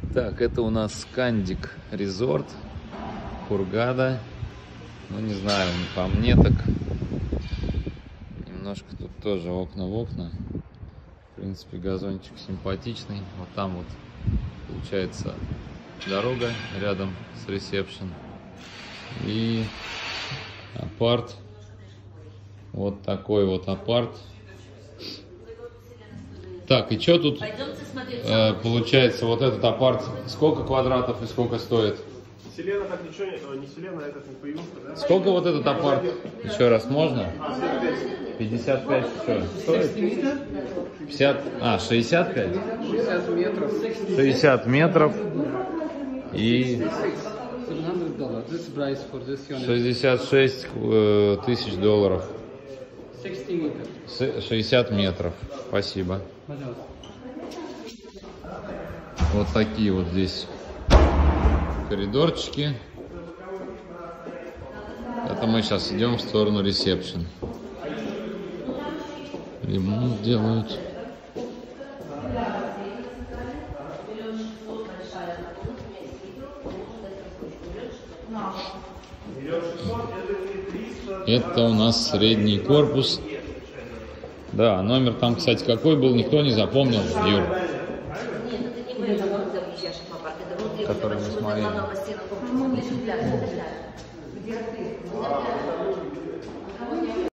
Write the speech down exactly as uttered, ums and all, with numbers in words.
Так, это у нас Скандик Резорт, Хургада. Ну, не знаю, по мне так немножко тут тоже окна в окна. В принципе, газончик симпатичный. Вот там вот получается дорога рядом с ресепшн. И апарт. Вот такой вот апарт. Так, и что тут э, получается, вот этот апарт, сколько квадратов и сколько стоит? Селена так ничего не, не Селена, этот не появился, да? Сколько вот этот апарт? Еще раз можно? пятьдесят пять что? Стоит? пятьдесят, а, шестьдесят пять? шестьдесят метров. шестьдесят метров и шестьдесят шесть э, тысяч долларов. шестьдесят метров. Спасибо. Вот такие вот здесь коридорчики. Это мы сейчас идем в сторону ресепшн. Ремонт делают. Это у нас средний корпус. Да, номер там, кстати, какой был, никто не запомнил, Юр. Который мы смотрели.